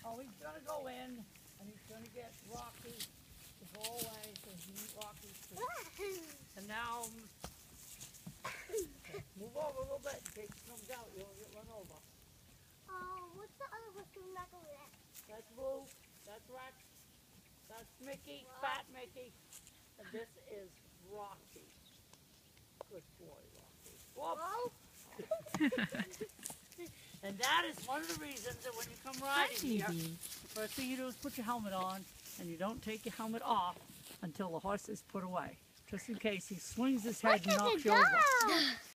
Now he's going to go in and he's going to get Rocky to go away so he can eat Rocky's food. And now, move over a little bit in case he comes out. You don't get run over. What's the other horse coming back over there? That's Blue. That's Rex. That's Mickey, Fat Mickey. And this is Rocky. Good boy, Rocky. Whoop. And that is one of the reasons that when you come riding here, the first thing you do is put your helmet on, and you don't take your helmet off until the horse is put away, just in case he swings his head and knocks you over.